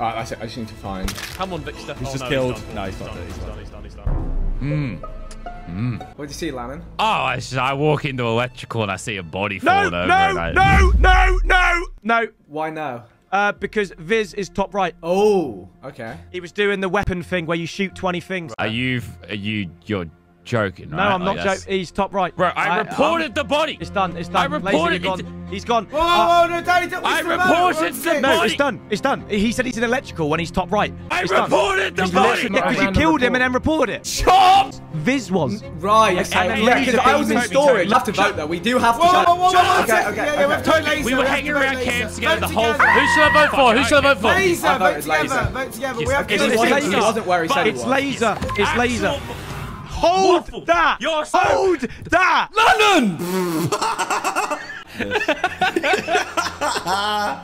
Alright, that's it. I just need to find. Come on, Victor. He's just no, killed. He's done. No, he's not. He's done. What do you see, Lannon? Oh, I walk into electrical and I see a body No, falling over. no. Why no? Because Viz is top right. Oh, okay. He was doing the weapon thing where you shoot 20 things. You're joking, right? No, I'm not joking. He's top right. Bro, I reported the body. It's done. It's I done. reported Lazy, he's gone. Whoa, no, Daddy, don't I reported the No, body. it's done. It's done. He said he's in electrical when he's top right. I It's done. reported the He's body. literally- Because you killed him and then reported it. Stop! Viz was. Right, And okay. then Yeah, Laser because I was in beam- storage. We have to vote, though. We do have to vote. Okay. We were hanging around camps together the whole. Who should I vote for? Who should I vote for? Laser, I vote voted together. Laser. Vote together. Yes, We have to okay, do he this. wasn't where he said he It's was. laser. It's laser. Actual- Hold Waffle. that. You're so- Hold that. London!